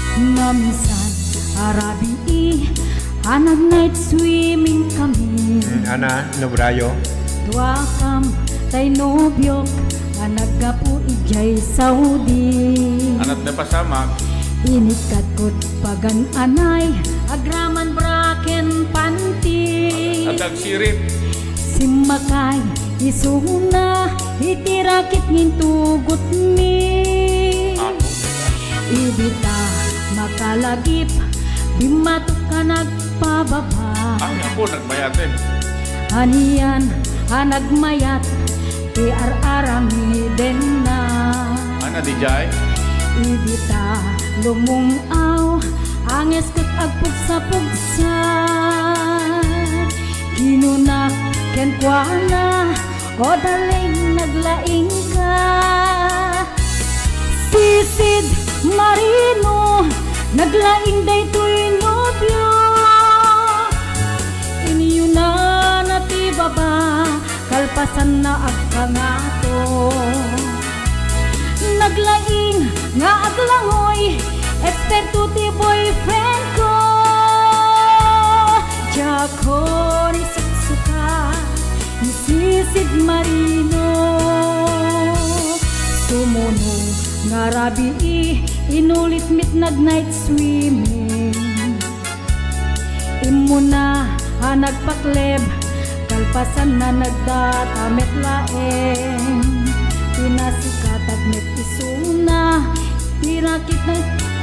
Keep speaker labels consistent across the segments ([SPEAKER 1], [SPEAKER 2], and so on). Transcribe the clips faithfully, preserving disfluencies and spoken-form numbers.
[SPEAKER 1] Namisan arabi anag night swimming kami.
[SPEAKER 2] Ana nobrayo
[SPEAKER 1] Dua kam tay nobyok anag gapu ijay Saudi.
[SPEAKER 3] Anat na pasama
[SPEAKER 1] Inikat kot pagan anay agraman braken panti.
[SPEAKER 3] at agsirip
[SPEAKER 1] Simakay isuna itirakit ngintugot mi.
[SPEAKER 3] ako.
[SPEAKER 1] Ibita makalagip bimatok ka nagpababa.
[SPEAKER 3] Ang ako nagmayatin.
[SPEAKER 1] Aniyan anagmayat ti ar-arami den na.
[SPEAKER 3] Ana di jay
[SPEAKER 1] Ibita lumungaw anges ket agpugsa-pugsa. Ginunak ken kuana o daling naglaing ka. Sisid marino naglaing daytoy nobyo. Inyo na nati baba kalpasan na agkangato. Naglaing nga aglangoy eksperto ti boyfriend ko. Jako ni suksuka ni sisid marino. Sumuno nga rabi inulit mit nag night swimming. Imo na nagpakleb kalpasan na nagdatamet laeng. Pinasikat at met isuna tirakit na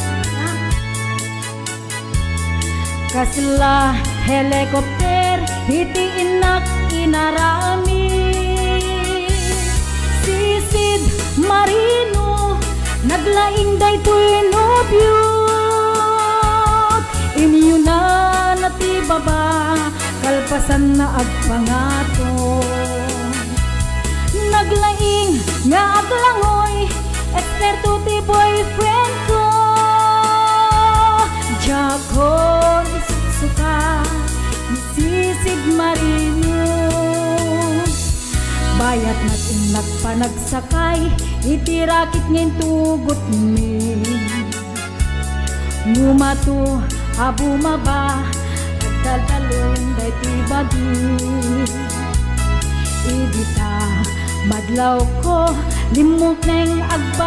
[SPEAKER 1] kasla helikopter hitiin nak inarami. Sisid marino naglaing daytoy nobyo. Inyo na nati baba kalpasan na agpangato. Naglaing nga aglangoy eksperto ti boyfriend ko. Jako ni suksuka ni sisid marino. Bayat natin nagpanagsakay itirakit ngayon tugot mi. Ngumato abumaba agdaldalong dayti bagi. Ibita madlaw ko limok neng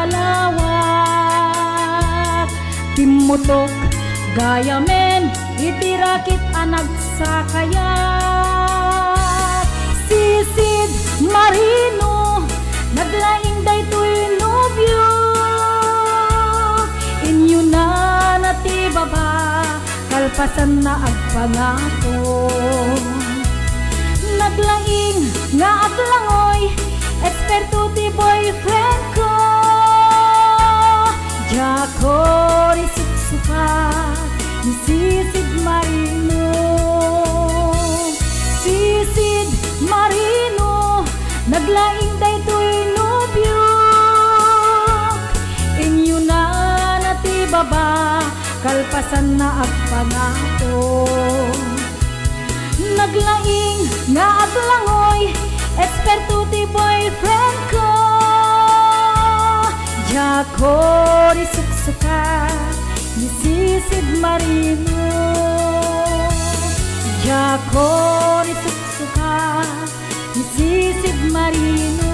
[SPEAKER 1] agbalawak. Timutok gaya men itirakit anag sa kayak. Sisid marino naglaing daytoy nobyo. Inyo na nati baba kalpasan na agpangato. Naglaing nga aglangoy eksperto ti boyfriend ko. Jako ni suksuka ni sisid marino. Sisid marino naglaing daytoy nobyo. Inyo na nati baba kalpasan na agpangato. Naglaing nga aglangoy eksperto ti boyfriend ko. Jako ni suksuka ni sisid marino. Jako ni suksuka ni sisid marino.